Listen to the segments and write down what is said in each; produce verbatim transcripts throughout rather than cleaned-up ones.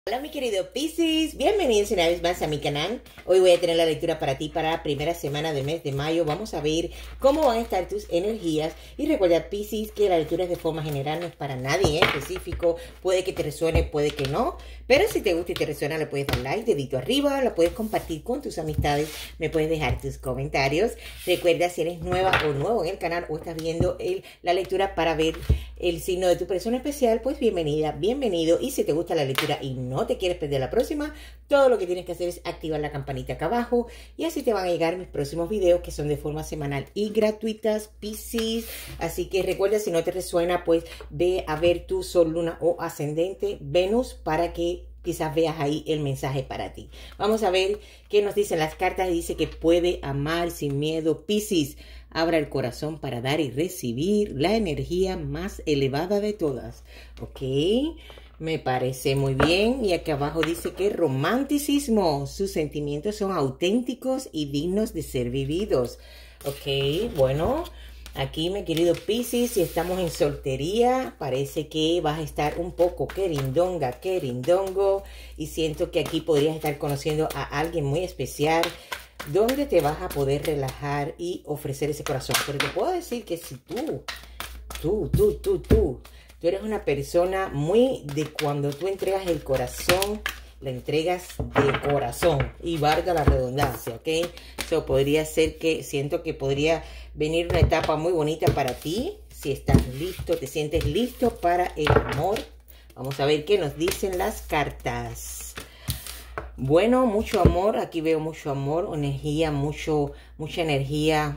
Hola mi querido Piscis, bienvenidos una vez más a mi canal. Hoy voy a tener la lectura para ti para la primera semana del mes de mayo. Vamos a ver cómo van a estar tus energías. Y recuerda Piscis que la lectura es de forma general, no es para nadie en específico. Puede que te resuene, puede que no. Pero si te gusta y te resuena, le puedes dar like, dedito arriba, lo puedes compartir con tus amistades, me puedes dejar tus comentarios. Recuerda, si eres nueva o nuevo en el canal o estás viendo el, la lectura para ver el signo de tu persona especial, pues bienvenida, bienvenido. Y si te gusta la lectura y no te quieres perder la próxima, todo lo que tienes que hacer es activar la campanita acá abajo y así te van a llegar mis próximos videos que son de forma semanal y gratuitas, Piscis. Así que recuerda, si no te resuena, pues ve a ver tu sol, luna o ascendente Venus para que quizás veas ahí el mensaje para ti. Vamos a ver qué nos dicen las cartas. Dice que puede amar sin miedo, Piscis. Abra el corazón para dar y recibir la energía más elevada de todas. Ok, me parece muy bien. Y aquí abajo dice que romanticismo. Sus sentimientos son auténticos y dignos de ser vividos. Ok, bueno, aquí mi querido Piscis, si estamos en soltería, parece que vas a estar un poco querindonga, querindongo. Y siento que aquí podrías estar conociendo a alguien muy especial, donde te vas a poder relajar y ofrecer ese corazón. Pero te puedo decir que si tú, tú, tú, tú, tú, tú eres una persona muy de cuando tú entregas el corazón, la entregas de corazón. Y valga la redundancia, ¿ok? Eso podría ser que, siento que podría venir una etapa muy bonita para ti. Si estás listo, te sientes listo para el amor. Vamos a ver qué nos dicen las cartas. Bueno, mucho amor, aquí veo mucho amor, energía, mucho, mucha energía,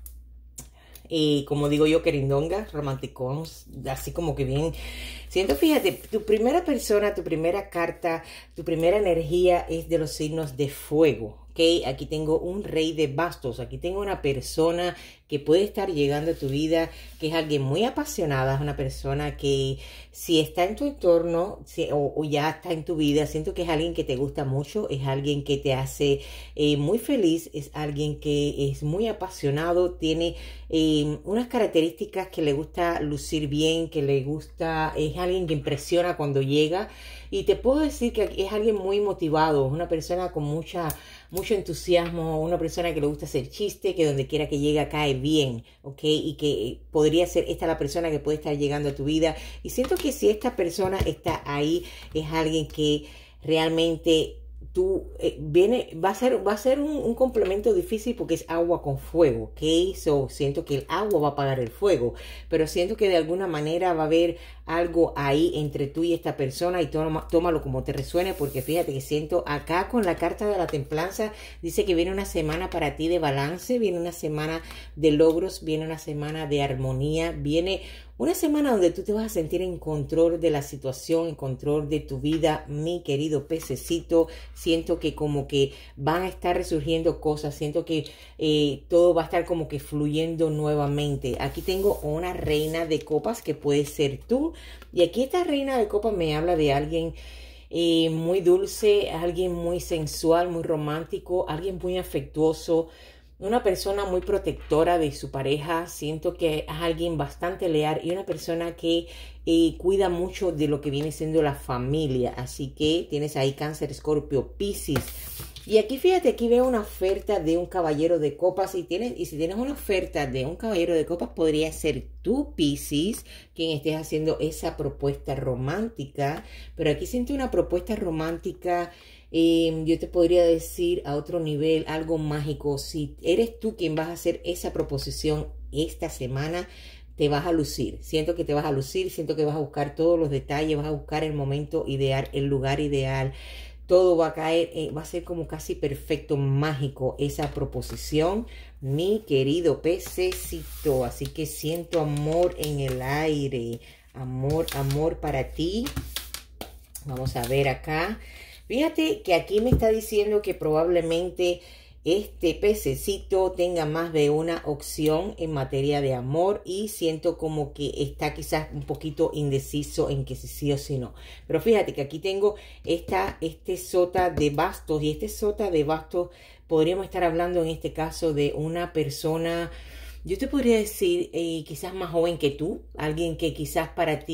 y como digo yo, querindonga, romanticón, así como que bien. Siento, fíjate, tu primera persona, tu primera carta, tu primera energía es de los signos de fuego. Ok, aquí tengo un rey de bastos, aquí tengo una persona que puede estar llegando a tu vida, que es alguien muy apasionada, es una persona que si está en tu entorno si, o, o ya está en tu vida, siento que es alguien que te gusta mucho, es alguien que te hace eh, muy feliz, es alguien que es muy apasionado, tiene eh, unas características que le gusta lucir bien, que le gusta, es alguien que impresiona cuando llega. Y te puedo decir que es alguien muy motivado, es una persona con mucha, mucho entusiasmo, una persona que le gusta hacer chiste, que donde quiera que llega cae bien, ¿ok? Y que podría ser esta la persona que puede estar llegando a tu vida. Y siento que si esta persona está ahí, es alguien que realmente tú eh, viene, va a ser, va a ser un, un complemento difícil porque es agua con fuego, ¿ok? So, siento que el agua va a apagar el fuego, pero siento que de alguna manera va a haber algo ahí entre tú y esta persona y toma, tómalo como te resuene, porque fíjate que siento acá con la carta de la templanza, dice que viene una semana para ti de balance, viene una semana de logros, viene una semana de armonía, viene una semana donde tú te vas a sentir en control de la situación, en control de tu vida, mi querido pececito. Siento que como que van a estar resurgiendo cosas, siento que eh, todo va a estar como que fluyendo nuevamente. Aquí tengo una reina de copas que puede ser tú. Y aquí esta reina de copas me habla de alguien eh, muy dulce, alguien muy sensual, muy romántico, alguien muy afectuoso, una persona muy protectora de su pareja. Siento que es alguien bastante leal y una persona que eh, cuida mucho de lo que viene siendo la familia. Así que tienes ahí Cáncer, Escorpio, Piscis. Y aquí fíjate, aquí veo una oferta de un caballero de copas. Y, tienes, y si tienes una oferta de un caballero de copas, podría ser tú, Piscis, quien estés haciendo esa propuesta romántica. Pero aquí siento una propuesta romántica, eh, yo te podría decir a otro nivel, algo mágico. Si eres tú quien vas a hacer esa proposición esta semana, te vas a lucir. Siento que te vas a lucir, siento que vas a buscar todos los detalles, vas a buscar el momento ideal, el lugar ideal. Todo va a caer, eh, va a ser como casi perfecto, mágico esa proposición, mi querido pececito. Así que siento amor en el aire, amor, amor para ti. Vamos a ver acá. Fíjate que aquí me está diciendo que probablemente este pececito tenga más de una opción en materia de amor y siento como que está quizás un poquito indeciso en que si sí o si no. Pero fíjate que aquí tengo esta, este sota de bastos y este sota de bastos podríamos estar hablando en este caso de una persona, yo te podría decir, eh, quizás más joven que tú, alguien que quizás para ti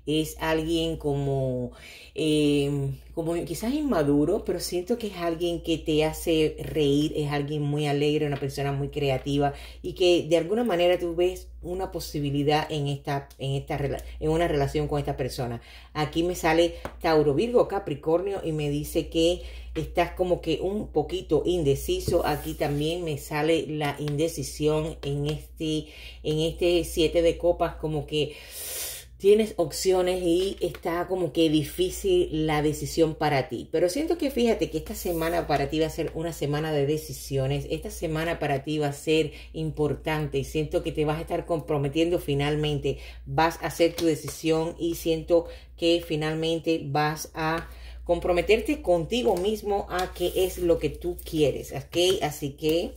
es alguien como, eh, como quizás inmaduro, pero siento que es alguien que te hace reír, es alguien muy alegre, una persona muy creativa y que de alguna manera tú ves una posibilidad en esta, en esta, en una relación con esta persona. Aquí me sale Tauro, Virgo, Capricornio y me dice que estás como que un poquito indeciso. Aquí también me sale la indecisión en este, en este siete de copas, como que tienes opciones y está como que difícil la decisión para ti. Pero siento que fíjate que esta semana para ti va a ser una semana de decisiones. Esta semana para ti va a ser importante y siento que te vas a estar comprometiendo finalmente. Vas a hacer tu decisión y siento que finalmente vas a comprometerte contigo mismo a qué es lo que tú quieres. ¿Ok? Así que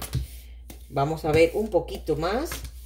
vamos a ver un poquito más.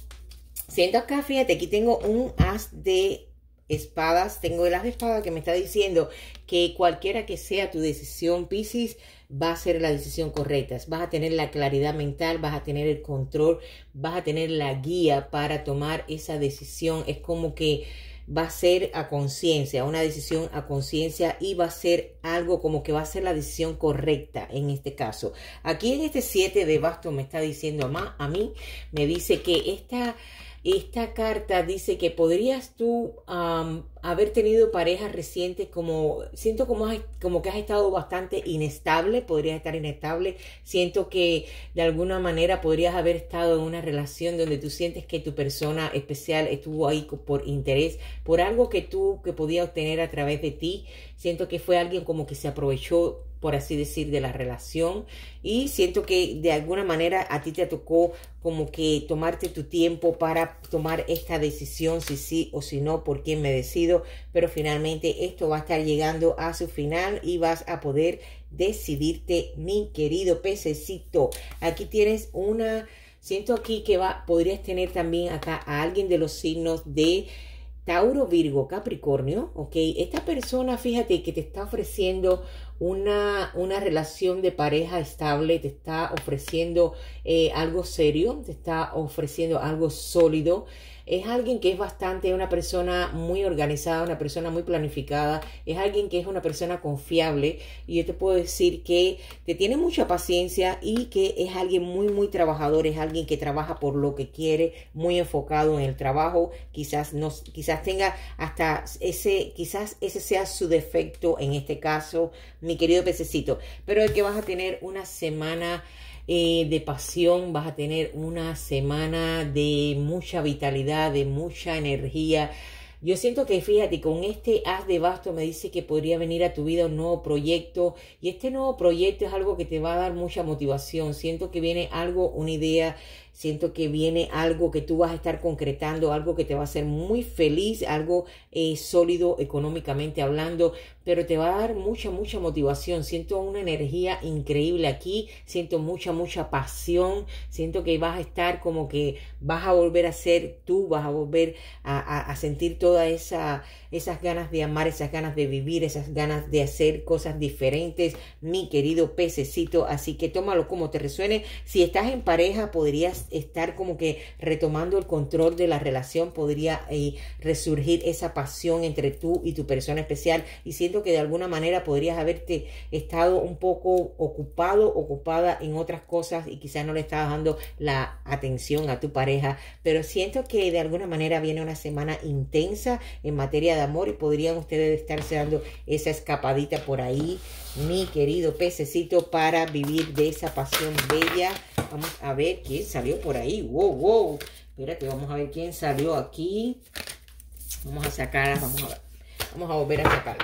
Siento acá, fíjate, aquí tengo un as de espadas. Tengo el as de espadas que me está diciendo que cualquiera que sea tu decisión, Piscis, va a ser la decisión correcta. Vas a tener la claridad mental, vas a tener el control, vas a tener la guía para tomar esa decisión. Es como que va a ser a conciencia, una decisión a conciencia y va a ser algo como que va a ser la decisión correcta en este caso. Aquí en este siete de bastos me está diciendo a, a mí, me dice que esta... Esta carta dice que podrías tú um, haber tenido parejas recientes, como siento como, has, como que has estado bastante inestable, podrías estar inestable. Siento que de alguna manera podrías haber estado en una relación donde tú sientes que tu persona especial estuvo ahí por interés, por algo que tú que podía obtener a través de ti. Siento que fue alguien como que se aprovechó, por así decir, de la relación y siento que de alguna manera a ti te tocó como que tomarte tu tiempo para tomar esta decisión, si sí o si no, por quién me decido, pero finalmente esto va a estar llegando a su final y vas a poder decidirte, mi querido pececito. Aquí tienes una, siento aquí que va, podrías tener también acá a alguien de los signos de Tauro, Virgo, Capricornio, ¿ok? Esta persona, fíjate que te está ofreciendo una, una relación de pareja estable, te está ofreciendo eh, algo serio, te está ofreciendo algo sólido. Es alguien que es bastante, una persona muy organizada, una persona muy planificada, es alguien que es una persona confiable y yo te puedo decir que te tiene mucha paciencia y que es alguien muy, muy trabajador, es alguien que trabaja por lo que quiere, muy enfocado en el trabajo, quizás, no, quizás tenga hasta ese, quizás ese sea su defecto en este caso, mi querido pececito, pero es que vas a tener una semana Eh, de pasión, vas a tener una semana de mucha vitalidad, de mucha energía. Yo siento que, fíjate, con este as de bastos me dice que podría venir a tu vida un nuevo proyecto y este nuevo proyecto es algo que te va a dar mucha motivación. Siento que viene algo, una idea, siento que viene algo que tú vas a estar concretando, algo que te va a hacer muy feliz, algo eh, sólido económicamente hablando, pero te va a dar mucha, mucha motivación. Siento una energía increíble aquí, siento mucha, mucha pasión, siento que vas a estar como que vas a volver a ser tú, vas a volver a, a, a sentir toda esa, esas ganas de amar, esas ganas de vivir, esas ganas de hacer cosas diferentes, mi querido pececito. Así que tómalo como te resuene. Si estás en pareja, podrías estar como que retomando el control de la relación, podría eh, resurgir esa pasión entre tú y tu persona especial y siento que de alguna manera podrías haberte estado un poco ocupado, ocupada en otras cosas y quizás no le estabas dando la atención a tu pareja, pero siento que de alguna manera viene una semana intensa en materia de amor y podrían ustedes estarse dando esa escapadita por ahí, mi querido pececito, para vivir de esa pasión bella. Vamos a ver quién salió por ahí. Wow, wow. Espérate, vamos a ver quién salió aquí. Vamos a sacar, vamos a ver. Vamos a volver a sacar.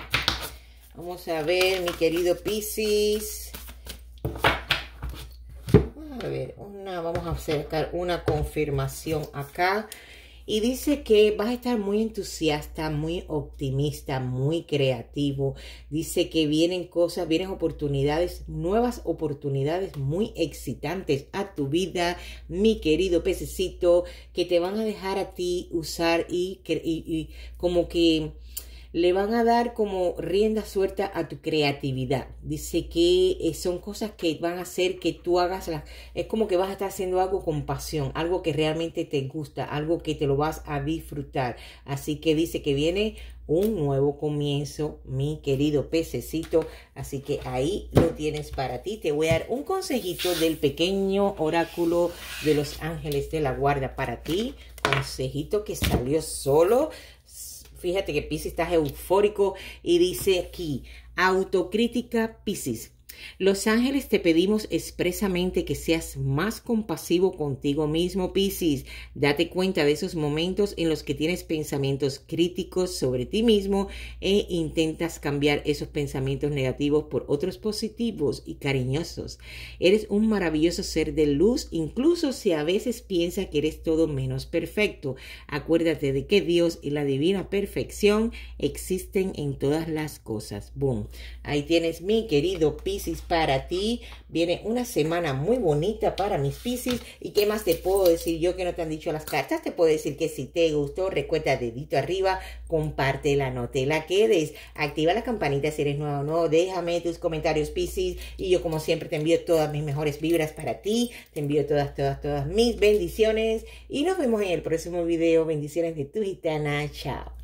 Vamos a ver, mi querido Piscis. Vamos a ver, una, vamos a sacar una confirmación acá. Y dice que vas a estar muy entusiasta, muy optimista, muy creativo. Dice que vienen cosas, vienen oportunidades, nuevas oportunidades muy excitantes a tu vida, mi querido pececito, que te van a dejar a ti usar y, y, y como que le van a dar como rienda suelta a tu creatividad. Dice que eh, son cosas que van a hacer que tú hagas, las, es como que vas a estar haciendo algo con pasión, algo que realmente te gusta, algo que te lo vas a disfrutar. Así que dice que viene un nuevo comienzo, mi querido pececito. Así que ahí lo tienes para ti. Te voy a dar un consejito del pequeño oráculo de los ángeles de la guarda para ti. Consejito que salió solo. Fíjate que Piscis está eufórico y dice aquí, autocrítica Piscis. Los ángeles te pedimos expresamente que seas más compasivo contigo mismo, Piscis. Date cuenta de esos momentos en los que tienes pensamientos críticos sobre ti mismo e intentas cambiar esos pensamientos negativos por otros positivos y cariñosos. Eres un maravilloso ser de luz, incluso si a veces piensas que eres todo menos perfecto. Acuérdate de que Dios y la divina perfección existen en todas las cosas. Boom. Ahí tienes, mi querido Piscis, para ti. Viene una semana muy bonita para mis Piscis. ¿Y qué más te puedo decir yo que no te han dicho las cartas? Te puedo decir que si te gustó, recuerda dedito arriba, compártela, no te la quedes, activa la campanita si eres nuevo o no, déjame tus comentarios, Piscis, y yo como siempre te envío todas mis mejores vibras para ti, te envío todas, todas, todas mis bendiciones y nos vemos en el próximo video. Bendiciones de tu gitana. Chao.